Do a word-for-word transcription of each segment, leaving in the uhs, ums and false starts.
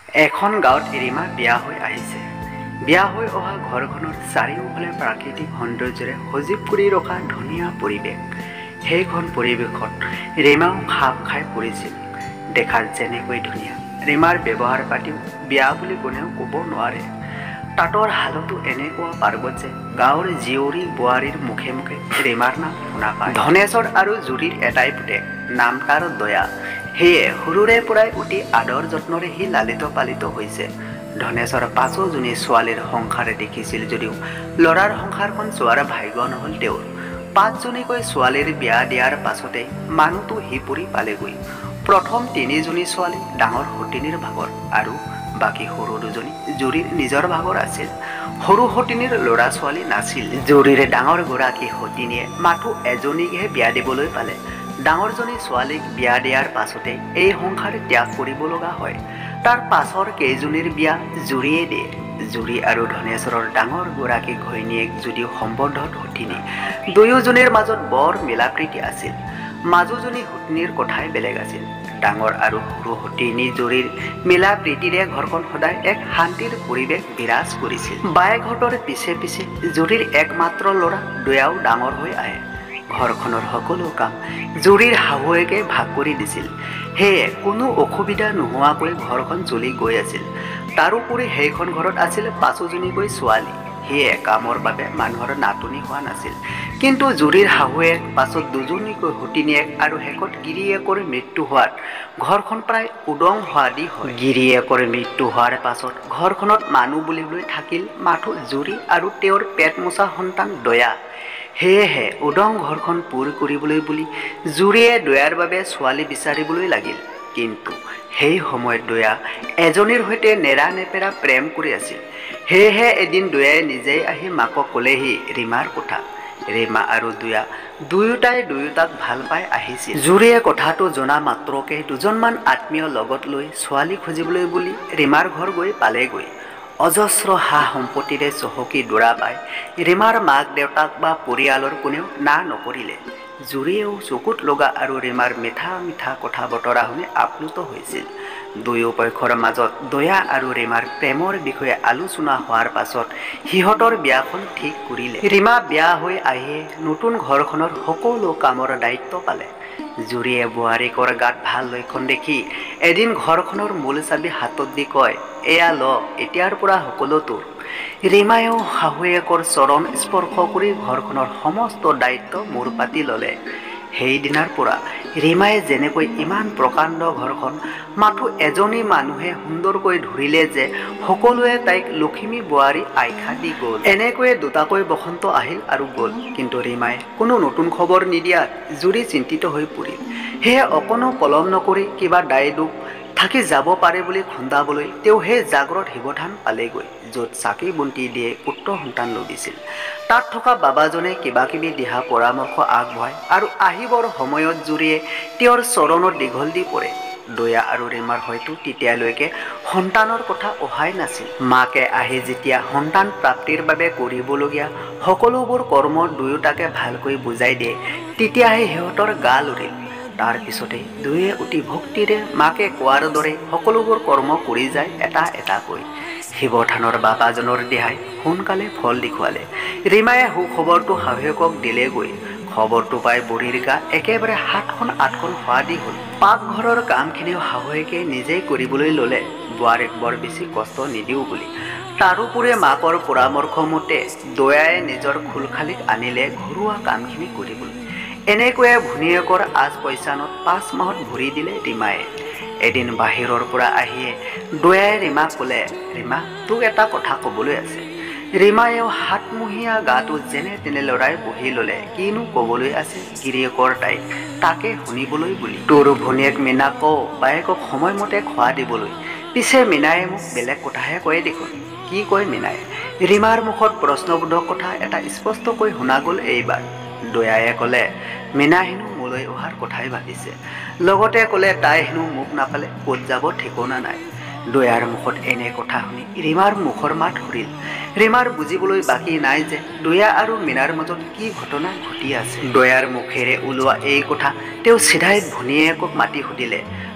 এখন গাঁৱত ৰীমা বিয়া হৈ আহিছে। বিয়া হৈ অহা ঘৰখনৰ চাৰিওফালে প্ৰাকৃতিক সৌন্দৰ্যৰে সজীৱ কৰি ৰখা ধুনীয়া পৰিৱেশ। সেইখন পৰিৱেশত ৰীমাও খাপ খাই পৰিছিল। দেখাত যেনেকৈ ধুনীয়া, ৰীমাৰ ব্যৱহাৰ পাতিও বিয়া বুলি কোনেও ক'ব নোৱাৰে। তাঁতৰ হালতো এনেকুৱা পাৰ্বত যে গাঁৱৰ জীয়ৰী বোৱাৰীৰ মুখে মুখে ৰীমাৰ নাম শুনা পায়। ধনেশ্বৰ আৰু জুৰিৰ এটাই পুতেক, নাম তাৰ দয়া। সেয়ে সৰুৰে পৰাই অতি আদৰ যত্নৰে সি লালিত পালিত হৈছে। ধনেশ্বৰ পাঁচোজনী ছোৱালীৰ সংসাৰে দেখিছিল যদিও ল'ৰাৰ সংসাৰখন চোৱাৰ ভাগ্য নহ'ল তেওঁৰ। পাঁচজনীকৈ ছোৱালীৰ বিয়া দিয়াৰ পাছতেই মানুহটো হিপৰি পালেগৈ। প্ৰথম তিনিজনী ছোৱালী ডাঙৰ সতিনীৰ ভাগৰ আৰু বাকী সৰু দুজনী জুৰিৰ নিজৰ ভাগৰ আছিল। সৰু সতিনীৰ ল'ৰা ছোৱালী নাছিল। জুৰিৰ ডাঙৰ গৰাকী সতিনীয়ে মাথো এজনীকহে বিয়া দিবলৈ পালে। ডাঙৰজনী ছোৱালীক বিয়া দিয়াৰ পাছতে এই সংসাৰ ত্যাগ কৰিব লগা হয়। তাৰ পাছৰ কেইজনীৰ বিয়া জুৰিয়ে দিয়ে। জুৰি আৰু ধনেশ্বৰৰ ডাঙৰ গৰাকী ঘৈণীয়েক যদিও সম্বন্ধত সতিনী, দুয়োজনীৰ মাজত বৰ মিলা প্ৰীতি আছিল। মাজুজনী সতিনীৰ কথাই বেলেগ আছিল। ডাঙৰ আৰু সৰু সতিনী জুৰিৰ মিলা প্ৰীতিৰে ঘৰখন সদায় এক শান্তিৰ পৰিৱেশ বিৰাজ কৰিছিল। বায়েকহঁতৰ পিছে পিছে জুৰিৰ একমাত্ৰ ল'ৰা দয়াও ডাঙৰ হৈ আহে। ঘৰখনৰ সকলো কাম জুৰিৰ শাহুৱেকে ভাগ কৰি দিছিল। সেয়ে কোনো অসুবিধা নোহোৱাকৈ ঘৰখন চলি গৈ আছিল। তাৰোপৰি সেইখন ঘৰত আছিল পাঁচোজনীকৈ ছোৱালী। সেয়ে কামৰ বাবে মানুহৰ নাটনি হোৱা নাছিল। কিন্তু জুৰিৰ শাহুৱেক, পাছত দুজনীকৈ সতিনীয়েক আৰু শেষত গিৰিয়েকৰ মৃত্যু হোৱাত ঘৰখন প্ৰায় উদং হোৱা দি হয়। গিৰিয়েকৰ মৃত্যু হোৱাৰ পাছত ঘৰখনত মানুহ বুলিবলৈ থাকিল মাথো জুৰি আৰু তেওঁৰ পেট মোচা সন্তান দয়া। সেয়েহে উদং ঘৰখন পূৰ কৰিবলৈ বুলি জুৰিয়ে দয়াৰ বাবে ছোৱালী বিচাৰিবলৈ লাগিল। কিন্তু সেই সময়ত দয়া এজনীৰ সৈতে নেৰা নেপেৰা প্ৰেম কৰি আছিল। সেয়েহে এদিন দয়াই নিজেই আহি মাকক ক'লেহি ৰীমাৰ কথা। ৰীমা আৰু দয়া দুয়োটাই দুয়োটাক ভাল পাই আহিছিল। জুৰিয়ে কথাটো জনা মাত্ৰকে দুজনমান আত্মীয় লগত লৈ ছোৱালী খুজিবলৈ বুলি ৰীমাৰ ঘৰ গৈ পালেগৈ। অজস্ৰ সা সম্পত্তিৰে চহকী দৰা পাই ৰীমাৰ মাক দেউতাক বা পৰিয়ালৰ কোনেও না নকৰিলে। জুৰিয়েও চকুত লগা আৰু ৰীমাৰ মিঠা মিঠা কথা বতৰা শুনি আপ্লুত হৈছিল। দুয়ো পক্ষৰ মাজত দয়া আৰু ৰীমাৰ প্ৰেমৰ বিষয়ে আলোচনা হোৱাৰ পাছত সিহঁতৰ বিয়াখন ঠিক কৰিলে। ৰীমা বিয়া হৈ আহিয়ে নতুন ঘৰখনৰ সকলো কামৰ দায়িত্ব পালে। জুৰিয়ে বোৱাৰীকৰ গাত ভাল লক্ষণ দেখি এদিন ঘৰখনৰ মূল চাবি হাতত দি কয়, এয়া ল, এতিয়াৰ পৰা সকলো তোৰ। ৰীমায়েও শাহুৱেকৰ চৰণ স্পৰ্শ কৰি ঘৰখনৰ সমস্ত দায়িত্ব মূৰ পাতি ল'লে। সেইদিনাৰ পৰা ৰীমায়ে যেনেকৈ ইমান প্ৰকাণ্ড ঘৰখন মাথো এজনী মানুহে সুন্দৰকৈ ধৰিলে যে সকলোৱে তাইক লখিমী বোৱাৰী আখ্যা দি গ'ল। এনেকৈয়ে দুটাকৈ বসন্ত আহিল আৰু গ'ল। কিন্তু ৰীমাই কোনো নতুন খবৰ নিদিয়াত জুৰি চিন্তিত হৈ পৰিল। সেয়ে অকণো পলম নকৰি কিবা দায় দোষ থাকি যাব পাৰে বুলি খুন্দাবলৈ তেওঁ সেই জাগ্ৰত শিৱথান পালেগৈ, য'ত চাকি বন্তি দিয়ে পুত্ৰ সন্তান লভিছিল। তাত থকা বাবাজনে কিবা কিবি দিহা পৰামৰ্শ আগবঢ়ায় আৰু আহিবৰ সময়ত জুৰিয়ে তেওঁৰ চৰণত দীঘল দি পৰে। দয়া আৰু ৰীমাৰ হয়তো তেতিয়ালৈকে সন্তানৰ কথা অহাই নাছিল। মাকে আহি যেতিয়া সন্তান প্ৰাপ্তিৰ বাবে কৰিবলগীয়া সকলোবোৰ কৰ্ম দুয়োটাকে ভালকৈ বুজাই দিয়ে, তেতিয়াহে সিহঁতৰ গা লৰিল। তাৰ পিছতে দুয়ে অতি ভক্তিৰে মাকে কোৱাৰ দৰে সকলোবোৰ কৰ্ম কৰি যায় এটা এটাকৈ। শিৱথানৰ বাবাজনৰ দিহাই সোনকালে ফল দেখুৱালে। ৰীমায়ে সুখবৰটো শাহুৱেকক দিলেগৈ। খবৰটো পাই বুঢ়ীৰ গা একেবাৰে সাতখন আঠখন হোৱা দি হ'ল। পাকঘৰৰ কামখিনিও শাহুৱেকে নিজেই কৰিবলৈ ল'লে, বোৱাৰীক বৰ বেছি কষ্ট নিদিওঁ বুলি। তাৰোপৰি মাকৰ পৰামৰ্শ মতে দয়াই নিজৰ খোলখালীক আনিলে ঘৰুৱা কামখিনি কৰিবলৈ। এনেকৈয়ে ভনীয়েকৰ আজ পইচানত পাঁচ মাহত ভৰি দিলে ৰীমায়ে। এদিন বাহিৰৰ পৰা আহিয়ে দয়াই ৰীমাক ক'লে, ৰীমা, তোক এটা কথা ক'বলৈ আছে। ৰীমায়েও হাতমুহিয়া গাটো যেনে তেনে লৰাই বহি ল'লে। কিনো ক'বলৈ আছে গিৰিয়েকৰ তাইক, তাকে শুনিবলৈ বুলি। তোৰ ভনীয়েক মীনাক কওঁ বায়েকক সময়মতে খোৱা দিবলৈ। পিছে মীনায়ে মোক বেলেগ কথাহে কয় দেখোন। কি কয় মীনায়ে? ৰীমাৰ মুখত প্ৰশ্নবোধক কথা এটা স্পষ্টকৈ শুনা গ'ল এইবাৰ। দয়ায়ে ক'লে, মীনা হেনো মোলৈ অহাৰ কথাই ভাবিছে। লগতে ক'লে তাই হেনো মোক নাপালে ক'ত যাব ঠিকনা নাই। দয়াৰ মুখত এনে কথা শুনি ৰীমাৰ মুখৰ মাত সৰিল। ৰীমাৰ বুজিবলৈ বাকী নাই যে দয়া আৰু মীনাৰ মাজত কি ঘটনা ঘটি আছে। দয়াৰ মুখেৰে ওলোৱা এই কথা তেওঁ চিধাই ভনীয়েকক মাতি সুধিলে,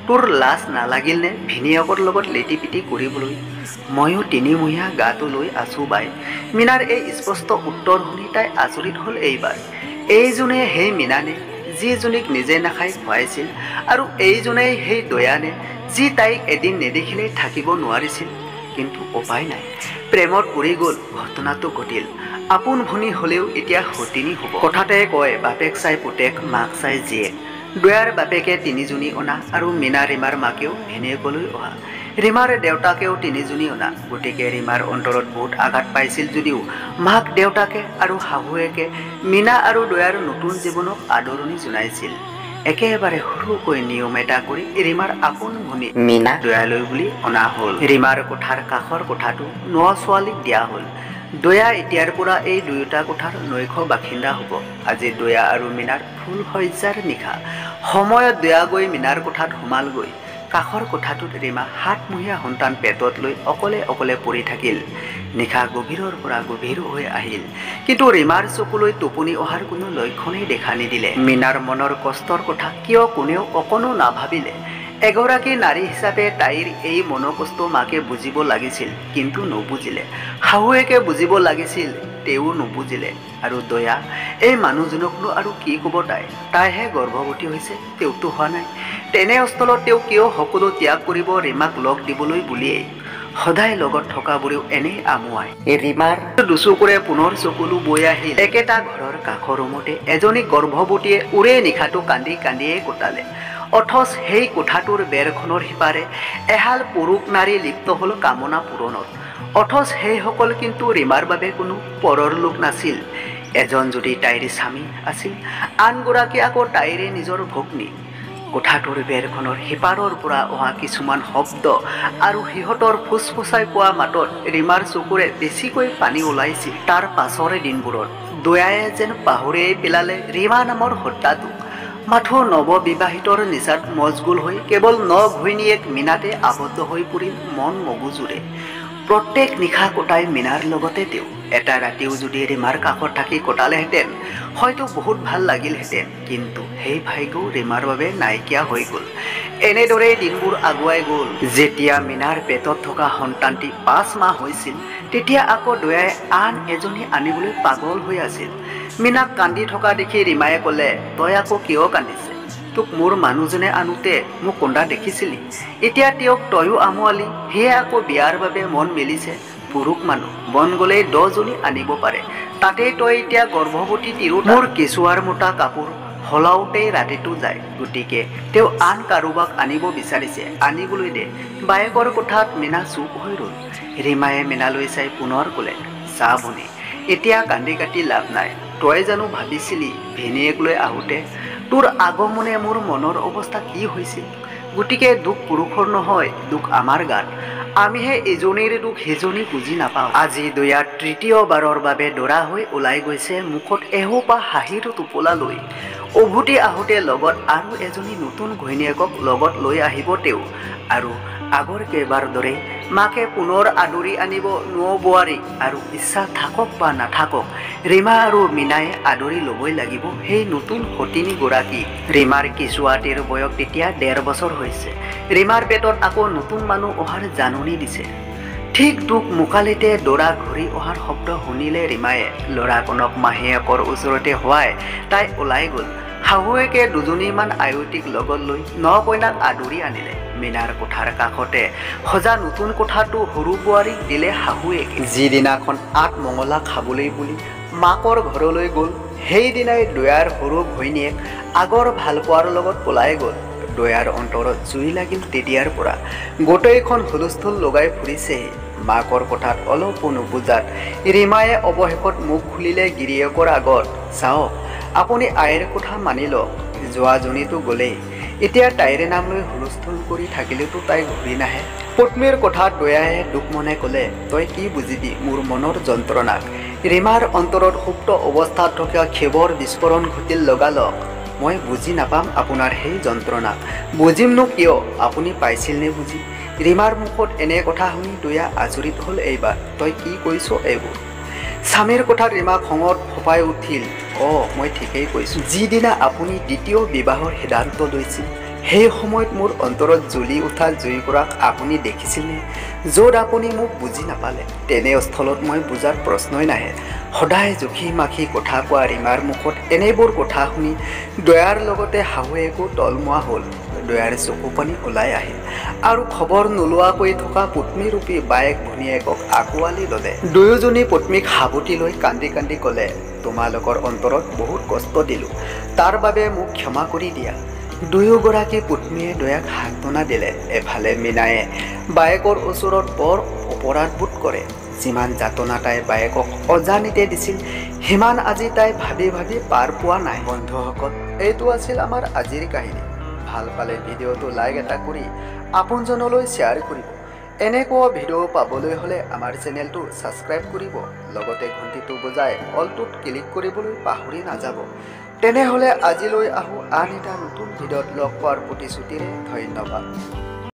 তোৰ লাজ নালাগিল নে ভিনিয়েকৰ লগত লেটি পিটি কৰিবলৈ? ময়ো তিনিমহীয়া গাটো লৈ আছোঁ বাই। মীনাৰ এই স্পষ্ট উত্তৰ শুনি তাই আচৰিত হ'ল এইবাৰ। এইজনে সেই মীনানে যিজনীক নিজে নাখাই খুৱাইছিল, আৰু এইজনেই সেই দয়ানে যি তাইক এদিন নেদেখিলেই থাকিব নোৱাৰিছিল। কিন্তু উপায় নাই, প্ৰেমত পৰি গ'ল, ঘটনাটো ঘটিল। আপোন ভনী হ'লেও এতিয়া সতিনী হ'ব। কথাতে কয় বাপেক চাই পুতেক, মাক চাই জীয়েক। দয়াৰ বাপেকে তিনিজনী অনা আৰু মীনা ৰীমাৰ মাকেও ভিনিয়েকলৈ অহা। ৰীমাৰ দেউতাকেও তিনিজনী অনা। গতিকে ৰীমাৰ অন্তৰত বহুত আঘাত পাইছিল যদিও মাক দেউতাকে আৰু শাহুৱেকে মীনা আৰু দয়াৰ নতুন জীৱনক আদৰণি জনাইছিল। একেবাৰে সৰুকৈ নিয়ম এটা কৰি ৰীমাৰ আপোন ভনী মীনা দয়ালৈ বুলি অনা হ'ল। ৰীমাৰ কোঠাৰ কাষৰ কোঠাটো ন ছোৱালীক দিয়া হ'ল। দয়া এতিয়াৰ পৰা এই দুয়োটা কোঠাৰ নৈশ বাসিন্দা হ'ব। আজি দয়া আৰু মীনাৰ ফুল শয্যাৰ নিশা। সময়ত দয়া গৈ মীনাৰ কোঠাত সোমালগৈ। কাষৰ কোঠাটোত ৰীমা সাতমহীয়া সন্তান পেটত লৈ অকলে অকলে পৰি থাকিল। নিশা গভীৰৰ পৰা গভীৰ হৈ আহিল, কিন্তু ৰীমাৰ চকুলৈ টোপনি অহাৰ কোনো লক্ষণেই দেখা নিদিলে। মীনাৰ মনৰ কষ্টৰ কথা কিয় কোনেও অকণো নাভাবিলে। এগৰাকী নাৰী হিচাপে তাইৰ এই মনোকষ্ট মাকে বুজিব লাগিছিল, কিন্তু নুবুজিলে। শাহুৱেকে বুজিব লাগিছিল, তেওঁ নুবুজিলে। আৰু দয়া, এই মানুহজনকনো আৰু কি ক'ব তাই? তাইহে গৰ্ভৱতী হৈছে, তেওঁতো হোৱা নাই। তেনে স্থলত তেওঁ কিয় সকলো ত্যাগ কৰিব ৰীমাক লগ দিবলৈ বুলিয়েই? সদায় লগত থকাবোৰেও এনেই আমুৱাই। ৰীমাৰ দুচকুৰে পুনৰ চকুলো বৈ আহিল। একেটা ঘৰৰ কাষৰ ৰুমতে এজনী গৰ্ভৱতীয়ে উৰে নিশাটো কান্দি কান্দিয়ে কটালে। অথচ সেই কোঠাটোৰ বেৰখনৰ সিপাৰে এহাল পুৰুষ নাৰী লিপ্ত হ'ল কামনা পূৰণত। অথচ সেইসকল কিন্তু ৰীমাৰ বাবে কোনো পৰৰ লোক নাছিল। এজন যদি তাইৰ স্বামী আছিল, আনগৰাকী আকৌ তাইৰে নিজৰ ভগ্নী। কোঠাটোৰ বেৰখনৰ সিপাৰৰ পৰা অহা কিছুমান শব্দ আৰু সিহঁতৰ ফুচফুচাই পোৱা মাতত ৰীমাৰ চকুৰে বেছিকৈ পানী ওলাইছিল। তাৰ পাছৰে দিনবোৰত দয়ায়ে যেন পাহৰিয়েই পেলালে ৰীমা নামৰ হত্যাটোক। মাথো নৱবিবাহিতৰ নিচাত মজগুল হৈ কেৱল ন ঘৈণীয়েক মীনাতে আবদ্ধ হৈ পৰিল মন মগজুৰে। প্ৰত্যেক নিশা কটাই মীনাৰ লগতে তেওঁ। এটা ৰাতিও যদি ৰীমাৰ কাষত থাকি কটালেহেঁতেন হয়তো বহুত ভাল লাগিলহেঁতেন, কিন্তু সেই ভাগ্যও ৰীমাৰ বাবে নাইকিয়া হৈ গ'ল। এনেদৰেই দিনবোৰ আগুৱাই গ'ল। যেতিয়া মীনাৰ পেটত থকা সন্তানটি পাঁচ মাহ হৈছিল, তেতিয়া আকৌ দয়াই আন এজনী আনিবলৈ পাগল হৈ আছিল। মীনাক কান্দি থকা দেখি ৰীমায়ে ক'লে, তই আকৌ কিয় কান্দিছে? তোক মোৰ মানুহজনে আনোতে মোক কন্দা দেখিছিলি, এতিয়া তেওঁক তয়ো আমোৱালি, সেয়ে আকৌ বিয়াৰ বাবে মন মেলিছে। পুৰুষ মানুহ মন গ'লেই দহজনী আনিব পাৰে, তাতেই তই এতিয়া গৰ্ভৱতী তিৰোতা। মোৰ কেঁচুৱাৰ মোটা কাপোৰ সলাওঁতেই ৰাতিটো যায়, গতিকে তেওঁ আন কাৰোবাক আনিব বিচাৰিছে, আনিবলৈ দে। বায়েকৰ কোঠাত মীনা চুপ হৈ ৰ'ল। ৰীমায়ে মীনালৈ চাই পুনৰ ক'লে, চা ভনী, এতিয়া কান্দি কাটি লাভ নাই। তই জানো ভাবিছিলি ভিনিয়েক লৈ আহোঁতে তোৰ আগমনে মোৰ মনৰ অৱস্থা কি হৈছিল? গতিকে দুখ পুৰুষৰ নহয়, দুখ আমাৰ গাত। আমিহে ইজনীৰ দুখ সিজনী বুজি নাপাওঁ। আজি দয়া তৃতীয়বাৰৰ বাবে দৰা হৈ ওলাই গৈছে মুখত এসোপা হাঁহিৰ টোপোলা লৈ। উভতি আহোঁতে লগত আৰু এজনী নতুন ঘৈণীয়েকক লগত লৈ আহিব তেওঁ। আৰু আগৰ কেইবাৰ দৰে মাকে পুনৰ আদৰি আনিব ন বোৱাৰীক। আৰু ইচ্ছা থাকক বা নাথাকক, ৰীমা আৰু মীনাই আদৰি ল'বই লাগিব সেই নতুন সতিনীগৰাকী। ৰীমাৰ কেঁচুৱাটিৰ বয়স তেতিয়া ডেৰ বছৰ হৈছে। ৰীমাৰ পেটত আকৌ নতুন মানুহ অহাৰ জাননী দিছে। ঠিক দুখ মোকালিতে দৰা ঘূৰি অহাৰ শব্দ শুনিলে ৰীমায়ে ল'ৰাকণক মাহীয়েকৰ ওচৰতে হোৱাই তাই ওলাই গ'ল। শাহুৱেকে দুজনীমান আয়তীক লগত লৈ ন কইনাক আদৰি আনিলে। মীনাৰ কোঠাৰ কাষতে সজা নতুন কোঠাটো সৰু বোৱাৰীক দিলে শাহুৱেকে। যিদিনাখন আঠমঙলা খাবলৈ বুলি মাকৰ ঘৰলৈ গ'ল, সেইদিনাই দয়াৰ সৰু ঘৈণীয়েক আগৰ ভালপোৱাৰ লগত পলাই গ'ল। দয়াৰ অন্তৰত জুই লাগিল তেতিয়াৰ পৰা। গোটেইখন হুলস্থুল লগাই ফুৰিছেহি। মাকৰ কোঠাত অলপো নুবুজাত ৰীমায়ে অৱশেষত মুখ খুলিলে গিৰিয়েকৰ আগত, চাওক আপুনি আইৰ কথা মানি লওক, যোৱাজনীতো গ'লেই, এতিয়া তাইৰে নাম লৈ হুলস্থুল কৰি থাকিলেতো তাই ঘূৰি নাহে। পত্নীৰ কথাত দয়ায়ে দুখ মনে ক'লে, তই কি বুজিবি মোৰ মনৰ যন্ত্ৰণাক? ৰীমাৰ অন্তৰত সুপ্ত অৱস্থাত থকা ক্ষোভৰ বিস্ফোৰণ ঘটিল লগালগ। মই বুজি নাপাম আপোনাৰ সেই যন্ত্ৰণাক। বুজিমনো কিয়, আপুনি পাইছিল নে বুজি? ৰীমাৰ মুখত এনে কথা শুনি দয়া আচৰিত হ'ল এইবাৰ। তই কি কৈছ এইবোৰ? স্বামীৰ কথাত ৰীমা খঙত ফোপাই উঠিল, অঁ মই ঠিকেই কৈছোঁ। যিদিনা আপুনি দ্বিতীয় বিবাহৰ সিদ্ধান্ত লৈছিল সেই সময়ত মোৰ অন্তৰত জ্বলি উঠা জুইকুৰাক আপুনি দেখিছিলনে? য'ত আপুনি মোক বুজি নাপালে তেনে স্থলত মই বুজাৰ প্ৰশ্নই নাহে। সদায় জুখি মাখি কথা কোৱা ৰীমাৰ মুখত এনেবোৰ কথা শুনি দয়াৰ লগতে শাহুৱেকো তলমুৱা হ'ল। দয়াৰ চকু পানী ওলাই আহিল আৰু খবৰ নোলোৱাকৈ থকা পত্নীৰূপী বায়েক ভনীয়েকক আঁকোৱালি ল'লে। দুয়োজনী পত্নীক সাবটি লৈ কান্দি কান্দি ক'লে, তোমালোকৰ অন্তৰত বহুত কষ্ট দিলোঁ, তাৰ বাবে মোক ক্ষমা কৰি দিয়া। দুয়োগৰাকী পত্নীয়ে দয়াক সান্তনা দিলে। এফালে মীনায়ে বায়েকৰ ওচৰত বৰ অপৰাধবোধ কৰে। যিমান যাতনা তাই বায়েকক অজানিতে দিছিল সিমান আজি তাই ভাবি ভাবি পাৰ পোৱা নাই। বন্ধুসকল, এইটো আছিল আমাৰ আজিৰ কাহিনী। ভাল পালে ভিডিঅ'টো লাইক এটা কৰি আপোনজনলৈ শ্বেয়াৰ কৰিব। এনেকুৱা ভিডিঅ' পাবলৈ হ'লে আমাৰ চেনেলটো ছাবস্ক্ৰাইব কৰিব, লগতে ঘণ্টিটো বজাই অলটোত ক্লিক কৰিবলৈ পাহৰি নাযাব। তেনেহ'লে আজিলৈ আহোঁ আন এটা নতুন ভিডিঅ'ত লগ পোৱাৰ প্ৰতিশ্ৰুতিৰে। ধন্যবাদ।